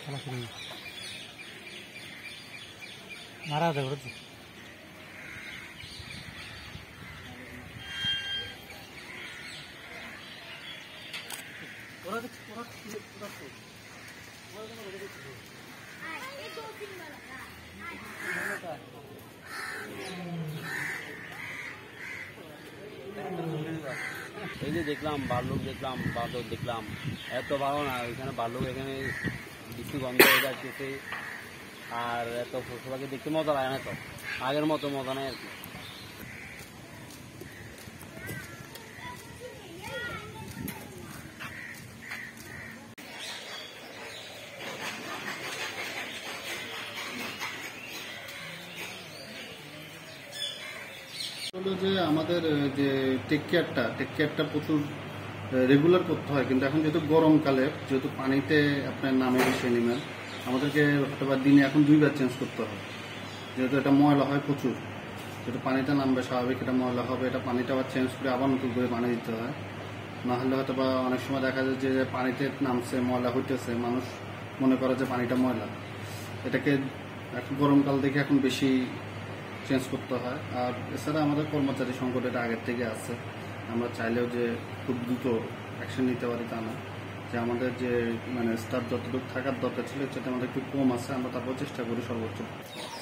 মারা দেবো তো এই যে দেখলাম ভাল্লুক, দেখলাম বাঁদর, দেখলাম এত ভালো না। ওইখানে ভাল্লুক এখানে কিছু গন্ধ হয়ে যাচ্ছে, আর এত পশু পাখি দেখতে মজা লাগে না, তো আগের মতো মজা নেই আর কি। হলো যে আমাদের যে টেক কেয়ারটা প্রচুর রেগুলার করতে হয়, কিন্তু এখন যেহেতু গরমকালে, যেহেতু পানিতে আপনার নামে বেশি অ্যানিম্যাল, আমাদেরকে হয়তো বা দিনে এখন 2 বার চেঞ্জ করতে হয়, যেহেতু এটা ময়লা হয় প্রচুর। যেহেতু পানিটা নামবে স্বাভাবিক, এটা ময়লা হবে, এটা পানিটা আবার চেঞ্জ করে আবার নতুন করে পানি দিতে হয়। না হলে হয়তো বা অনেক সময় দেখা যায় যে পানিতে নামছে, ময়লা হইতেছে, মানুষ মনে করে যে পানিটা ময়লা। এটাকে এখন গরমকাল দেখে এখন বেশি চেঞ্জ করতে হয়। আর এছাড়া আমাদের কর্মচারী সংকট এটা আগের থেকে আছে। আমরা চাইলেও যে খুব দ্রুত অ্যাকশন নিতে পারি তা না, যে আমাদের যে স্টাফ যতটুকু থাকার দরকার ছিল সেটা আমাদের একটু কম আছে, আমরা তারপর চেষ্টা করি সর্বোচ্চ।